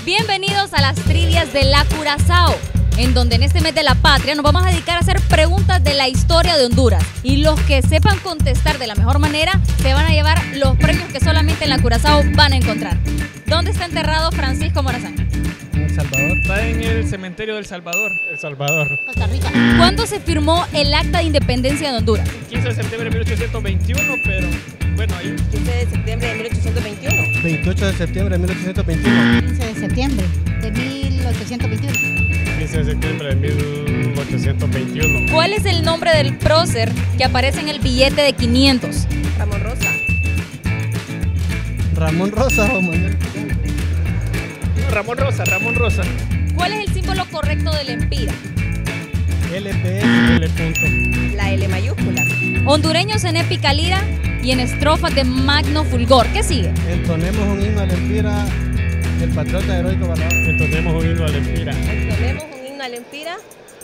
Bienvenidos a las trivias de la Curazao, en donde en este mes de la patria nos vamos a dedicar a hacer preguntas de la historia de Honduras. Y los que sepan contestar de la mejor manera se van a llevar los premios que solamente en la Curazao van a encontrar. ¿Dónde está enterrado Francisco Morazán? En El Salvador. Está en el cementerio del Salvador. El Salvador. Costa Rica. ¿Cuándo se firmó el Acta de Independencia de Honduras? 15 de septiembre de 1821, pero bueno, ahí 15 de septiembre de 1821. 28 de septiembre de 1821. 15 de septiembre de 1821. 15 de septiembre de 1821. ¿Cuál es el nombre del prócer que aparece en el billete de 500? Ramón Rosa. Ramón Rosa o Manuel. no, Ramón Rosa. ¿Cuál es el símbolo correcto del empira? LPS. L. punto. La L mayúscula. Hondureños en épica lira y en estrofas de magno fulgor. ¿Qué sigue? Entonemos un himno al Empira, el patriota heroico valor. Entonemos un himno al Empira. Entonemos un himno al Empira.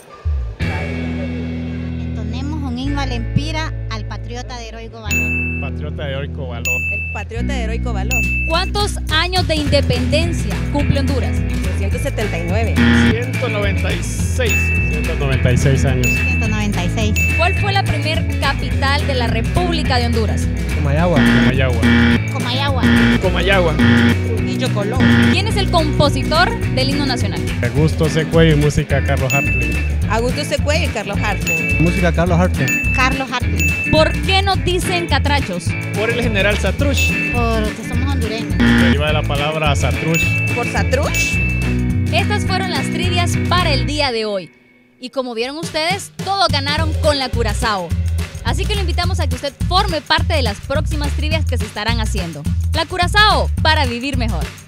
Entonemos un himno al Empira, al patriota de heroico valor. Patriota heroico valor. El patriota de heroico valor. ¿Cuántos años de independencia cumple Honduras? 279. 196. 196 años. 196. ¿Cuál fue la primer capital de la República de Honduras? Comayagua. Comayagua. Comayagua. Comayagua. Trujillo Colón. ¿Quién es el compositor del himno nacional? Augusto Secuello y música Carlos Hartley. Augusto Secuello y Carlos Hartling. Música Carlos Hartley. Carlos Hartley. ¿Por qué nos dicen catrachos? Por el general Satrush. Porque somos hondureños. Deriva de la palabra Satrush. Por Satrush. Estas fueron las trivias para el día de hoy. Y como vieron ustedes, todos ganaron con la Curazao. Así que lo invitamos a que usted forme parte de las próximas trivias que se estarán haciendo. La Curazao, para vivir mejor.